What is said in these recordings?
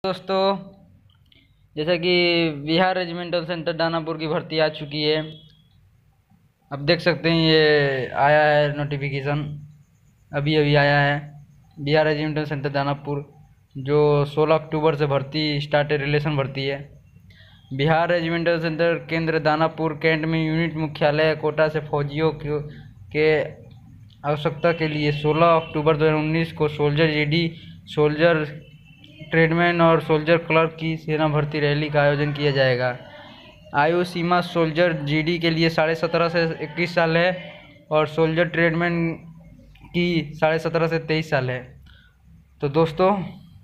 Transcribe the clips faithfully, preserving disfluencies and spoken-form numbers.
दोस्तों, जैसा कि बिहार रेजिमेंटल सेंटर दानापुर की भर्ती आ चुकी है। अब देख सकते हैं ये आया है नोटिफिकेशन, अभी अभी आया है। बिहार रेजिमेंटल सेंटर दानापुर जो सोलह अक्टूबर से भर्ती स्टार्ट रिलेशन भर्ती है। बिहार रेजिमेंटल सेंटर केंद्र दानापुर कैंट में यूनिट मुख्यालय कोटा से फौजियों के आवश्यकता के लिए सोलह अक्टूबर दो हज़ार उन्नीस को सोल्जर जीडी, सोल्जर ट्रेडमैन और सोल्जर क्लर्क की सेना भर्ती रैली का आयोजन किया जाएगा। आयु सीमा सोल्जर जीडी के लिए साढ़े सत्रह से इक्कीस साल है और सोल्जर ट्रेडमैन की साढ़े सत्रह से तेईस साल है। तो दोस्तों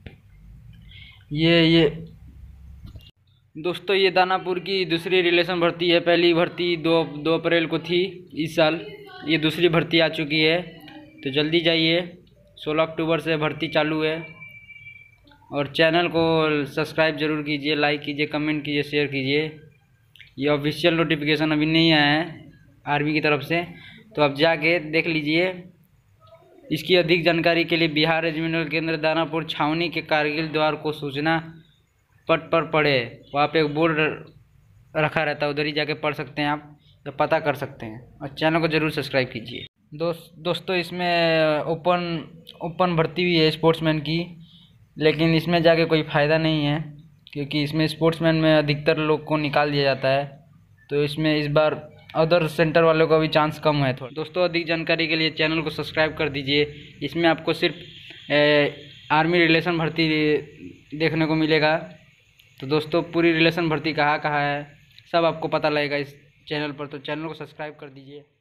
ये ये दोस्तों ये दानापुर की दूसरी रिलेशन भर्ती है। पहली भर्ती दो दो अप्रैल को थी इस साल, ये दूसरी भर्ती आ चुकी है। तो जल्दी जाइए, सोलह अक्टूबर से भर्ती चालू है। और चैनल को सब्सक्राइब जरूर कीजिए, लाइक कीजिए, कमेंट कीजिए, शेयर कीजिए। ये ऑफिशियल नोटिफिकेशन अभी नहीं आया है आर्मी की तरफ से, तो आप जाके देख लीजिए। इसकी अधिक जानकारी के लिए बिहार रेजिमेंटल केंद्र दानापुर छावनी के कारगिल द्वार को सूचना पट पर पढ़े। वहाँ पे एक बोर्ड रखा रहता है, उधर ही जाके पढ़ सकते हैं आप, तो पता कर सकते हैं। और चैनल को ज़रूर सब्सक्राइब कीजिए। दोस्त दोस्तों इसमें ओपन ओपन भर्ती भी है स्पोर्ट्समैन की, लेकिन इसमें जाके कोई फ़ायदा नहीं है क्योंकि इसमें स्पोर्ट्समैन में अधिकतर लोग को निकाल दिया जाता है। तो इसमें इस बार अदर सेंटर वालों का भी चांस कम है थोड़ा। दोस्तों अधिक जानकारी के लिए चैनल को सब्सक्राइब कर दीजिए। इसमें आपको सिर्फ ए, आर्मी रिलेशन भर्ती देखने को मिलेगा। तो दोस्तों पूरी रिलेशन भर्ती कहाँ कहाँ है सब आपको पता लगेगा इस चैनल पर, तो चैनल को सब्सक्राइब कर दीजिए।